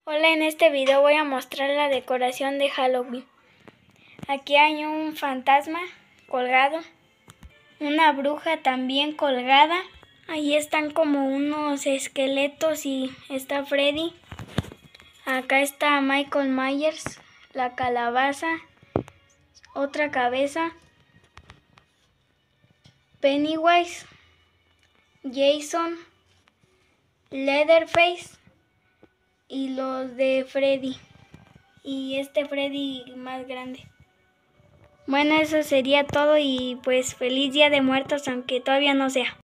Hola, en este video voy a mostrar la decoración de Halloween. Aquí hay un fantasma colgado, una bruja también colgada. Ahí están como unos esqueletos y está Freddy. Acá está Michael Myers, la calabaza, otra cabeza, Pennywise, Jason, Leatherface y los de Freddy. Y este Freddy más grande. Bueno, eso sería todo y pues feliz Día de Muertos, aunque todavía no sea.